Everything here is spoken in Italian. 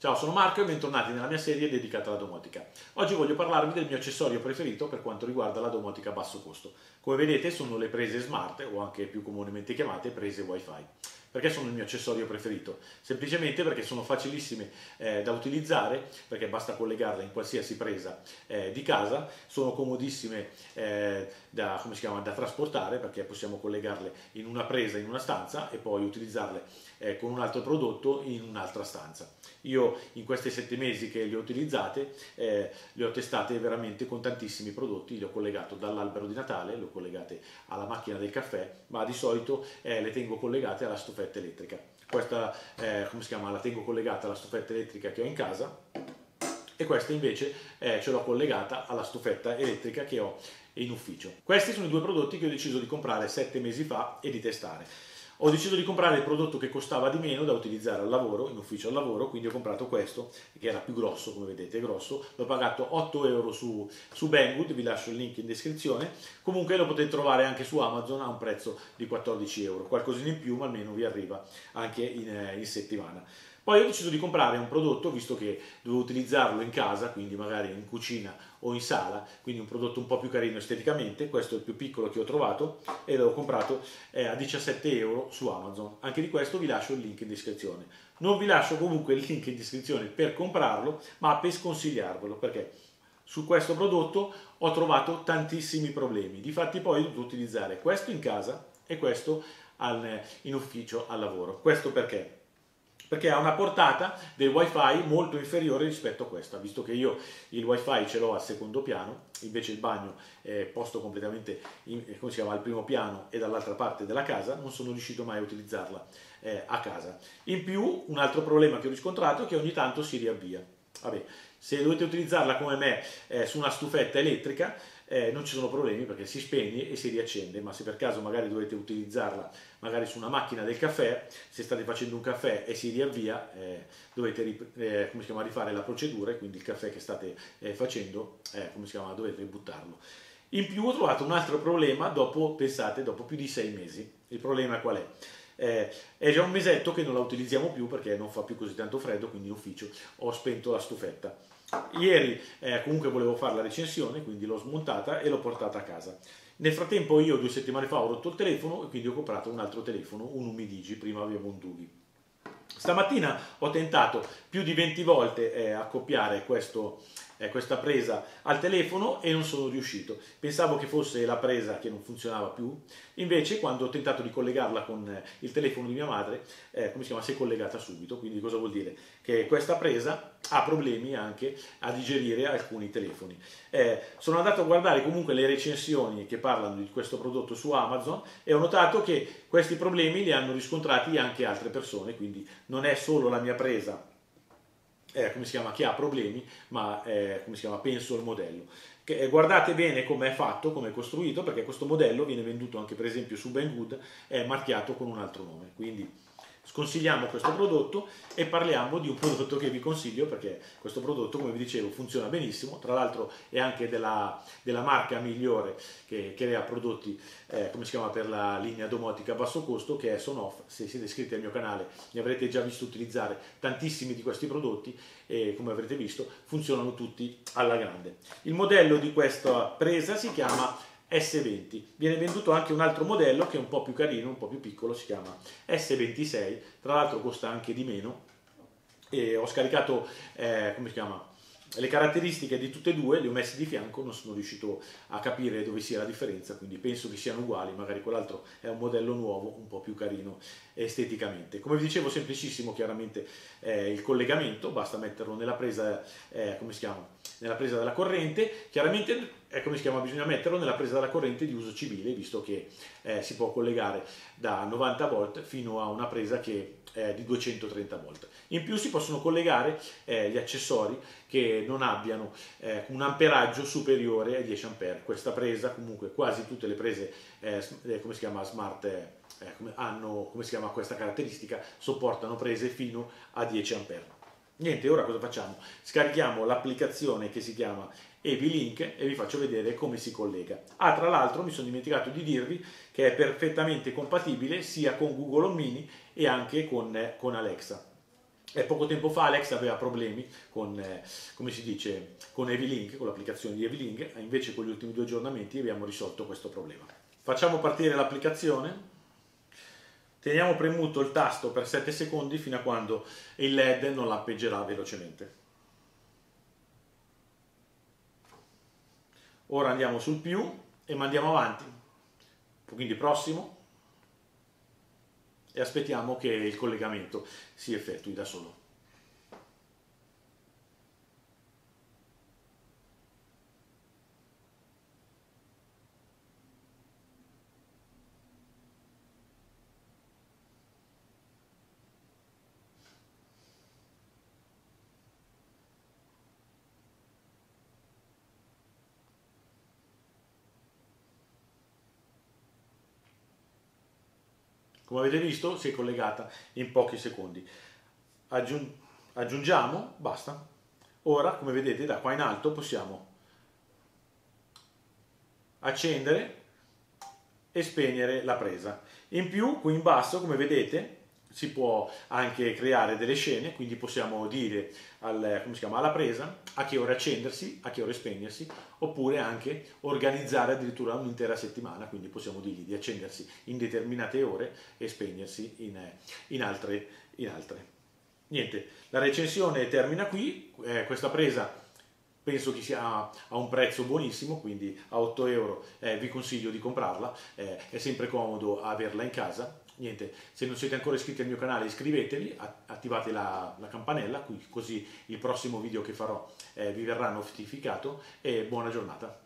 Ciao, sono Marco e bentornati nella mia serie dedicata alla domotica. Oggi voglio parlarvi del mio accessorio preferito per quanto riguarda la domotica a basso costo. Come vedete sono le prese smart, o anche più comunemente chiamate prese wifi. Perché sono il mio accessorio preferito? Semplicemente perché sono facilissime da utilizzare, perché basta collegarle in qualsiasi presa di casa, sono comodissime da trasportare, perché possiamo collegarle in una presa in una stanza e poi utilizzarle con un altro prodotto in un'altra stanza. Io in questi 7 mesi che le ho utilizzate, le ho testate veramente con tantissimi prodotti, le ho collegato dall'albero di Natale, le ho collegate alla macchina del caffè, ma di solito le tengo collegate alla stufetta elettrica. Questa, la tengo collegata alla stufetta elettrica che ho in casa e questa invece ce l'ho collegata alla stufetta elettrica che ho in ufficio. Questi sono i due prodotti che ho deciso di comprare 7 mesi fa e di testare. Ho deciso di comprare il prodotto che costava di meno da utilizzare al lavoro, in ufficio al lavoro, quindi ho comprato questo, che era più grosso, come vedete, è grosso. L'ho pagato 8 euro su Banggood, vi lascio il link in descrizione. Comunque lo potete trovare anche su Amazon a un prezzo di 14 euro, qualcosina in più, ma almeno vi arriva anche in settimana. Poi ho deciso di comprare un prodotto, visto che dovevo utilizzarlo in casa, quindi magari in cucina o in sala, quindi un prodotto un po' più carino esteticamente. Questo è il più piccolo che ho trovato e l'ho comprato a 17 euro su Amazon. Anche di questo vi lascio il link in descrizione. Non vi lascio comunque il link in descrizione per comprarlo, ma per sconsigliarvelo, perché su questo prodotto ho trovato tantissimi problemi. Difatti poi ho dovuto utilizzare questo in casa e questo in ufficio al lavoro. Questo perché? Perché ha una portata del wifi molto inferiore rispetto a questa, visto che io il wifi ce l'ho al secondo piano, invece il bagno è posto completamente al primo piano e dall'altra parte della casa, non sono riuscito mai a utilizzarla a casa. In più, un altro problema che ho riscontrato è che ogni tanto si riavvia. Vabbè, se dovete utilizzarla come me su una stufetta elettrica, non ci sono problemi perché si spegne e si riaccende, ma se per caso magari dovete utilizzarla magari su una macchina del caffè, se state facendo un caffè e si riavvia, dovete rifare la procedura e quindi il caffè che state facendo, dovete buttarlo. In più ho trovato un altro problema dopo più di 6 mesi. Il problema qual è? È già un mesetto che non la utilizziamo più perché non fa più così tanto freddo, quindi in ufficio ho spento la stufetta. Ieri comunque volevo fare la recensione, quindi l'ho smontata e l'ho portata a casa. Nel frattempo io 2 settimane fa ho rotto il telefono e quindi ho comprato un altro telefono, un Umidigi, prima avevo un Dughi. Stamattina ho tentato più di 20 volte accoppiare questa presa al telefono e non sono riuscito. Pensavo che fosse la presa che non funzionava più, invece quando ho tentato di collegarla con il telefono di mia madre, si è collegata subito. Quindi cosa vuol dire? Che questa presa ha problemi anche a digerire alcuni telefoni. Sono andato a guardare comunque le recensioni che parlano di questo prodotto su Amazon e ho notato che questi problemi li hanno riscontrati anche altre persone, quindi non è solo la mia presa che ha problemi, ma penso il modello. Guardate bene come è fatto, come è costruito, perché questo modello viene venduto anche per esempio su Banggood, è marchiato con un altro nome. Quindi sconsigliamo questo prodotto e parliamo di un prodotto che vi consiglio, perché questo prodotto, come vi dicevo, funziona benissimo. Tra l'altro è anche della marca migliore che crea prodotti per la linea domotica a basso costo, che è Sonoff. Se siete iscritti al mio canale ne avrete già visto utilizzare tantissimi di questi prodotti e, come avrete visto, funzionano tutti alla grande. Il modello di questa presa si chiama S20, viene venduto anche un altro modello che è un po' più carino, un po' più piccolo, si chiama S26, tra l'altro costa anche di meno, e ho scaricato le caratteristiche di tutte e due, le ho messe di fianco, non sono riuscito a capire dove sia la differenza, quindi penso che siano uguali, magari quell'altro è un modello nuovo, un po' più carino esteticamente. Come vi dicevo, semplicissimo chiaramente il collegamento, basta metterlo nella presa, nella presa della corrente. Chiaramente bisogna metterlo nella presa della corrente di uso civile, visto che si può collegare da 90 volt fino a una presa che è di 230 volt. In più si possono collegare gli accessori che non abbiano un amperaggio superiore ai 10 ampere. Questa presa, comunque quasi tutte le prese smart hanno questa caratteristica, sopportano prese fino a 10 ampere. Niente, ora cosa facciamo? Scarichiamo l'applicazione che si chiama EV-Link e vi faccio vedere come si collega. Tra l'altro mi sono dimenticato di dirvi che è perfettamente compatibile sia con Google Home Mini e anche con Alexa. Poco tempo fa Alex aveva problemi con, come si dice, con Evilink, con l'applicazione di Evilink, invece con gli ultimi 2 aggiornamenti abbiamo risolto questo problema. Facciamo partire l'applicazione, teniamo premuto il tasto per 7 secondi fino a quando il LED non lampeggerà velocemente. Ora andiamo sul più e mandiamo avanti, quindi prossimo, e aspettiamo che il collegamento si effettui da solo. Come avete visto si è collegata in pochi secondi. Aggiungiamo, basta. Ora, come vedete, da qua in alto possiamo accendere e spegnere la presa. In più, qui in basso, come vedete, si può anche creare delle scene, quindi possiamo dire alla presa a che ora accendersi, a che ora spegnersi, oppure anche organizzare addirittura un'intera settimana, quindi possiamo dirgli di accendersi in determinate ore e spegnersi in altre. Niente, la recensione termina qui, questa presa penso che sia a un prezzo buonissimo, quindi a 8 euro vi consiglio di comprarla, è sempre comodo averla in casa. Niente, se non siete ancora iscritti al mio canale iscrivetevi, attivate la campanella, così il prossimo video che farò vi verrà notificato e buona giornata.